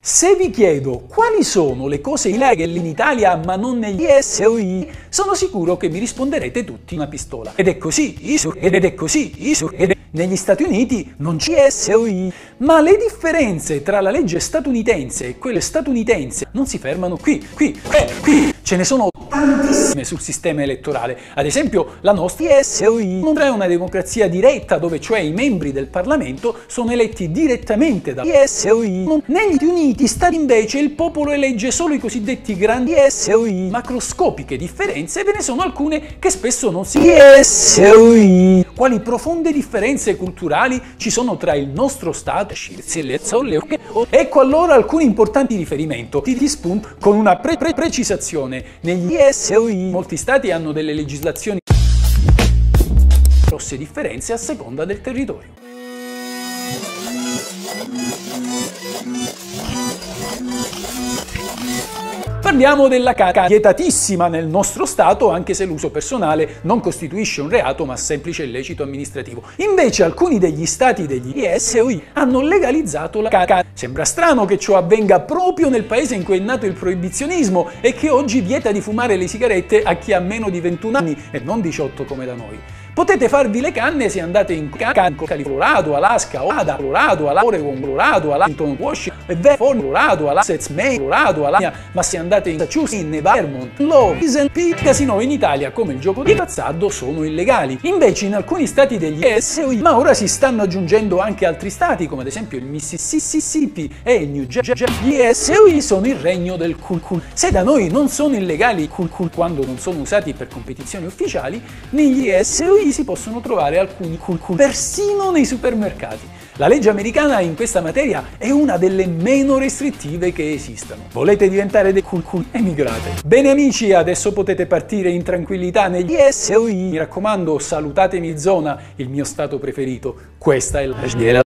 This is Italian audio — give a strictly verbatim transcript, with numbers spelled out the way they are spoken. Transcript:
Se vi chiedo quali sono le cose illegali in Italia ma non negli S O I, sono sicuro che mi risponderete tutti una pistola. Ed è così, ed è così, ed è... Negli Stati Uniti non c'è S O I, ma le differenze tra la legge statunitense e quelle statunitense non si fermano qui, qui, eh, qui. Ce ne sono tantissime sul sistema elettorale. Ad esempio, la nostra S O I non è una democrazia diretta, dove cioè i membri del Parlamento sono eletti direttamente da S O I. Negli Stati Uniti, Stati invece, il popolo elegge solo i cosiddetti grandi S O I. Macroscopiche differenze ve ne sono alcune che spesso non si S O I. Quali profonde differenze culturali ci sono tra il nostro Stato e ecco allora alcuni importanti riferimenti di spunto con una pre pre precisazione. Negli S O I molti stati hanno delle legislazioni grosse differenze a seconda del territorio. Parliamo della caca, vietatissima nel nostro Stato, anche se l'uso personale non costituisce un reato ma semplice illecito amministrativo. Invece alcuni degli stati degli S O I hanno legalizzato la caca. Sembra strano che ciò avvenga proprio nel paese in cui è nato il proibizionismo e che oggi vieta di fumare le sigarette a chi ha meno di ventuno anni e non diciotto come da noi. Potete farvi le canne se andate in Colorado, Alaska, Ada, Colorado, Oregon, Colorado, Washington, Washington, Colorado, Alaska, Maine, Colorado, Alaska, ma se andate in Massachusetts, in Vermont, Love, i casino in Italia come il gioco di azzardo sono illegali. Invece in alcuni stati degli S O I, ma ora si stanno aggiungendo anche altri stati come ad esempio il Mississippi e il New Jersey. Gli S O I sono il regno del cool cool. Se da noi non sono illegali cool cool quando non sono usati per competizioni ufficiali, negli S O I si possono trovare alcuni cool cool persino nei supermercati. La legge americana in questa materia è una delle meno restrittive che esistano. Volete diventare dei cool cool? Emigrate. Bene amici, adesso potete partire in tranquillità negli S O I. Mi raccomando, salutatemi zona, il mio stato preferito. Questa è la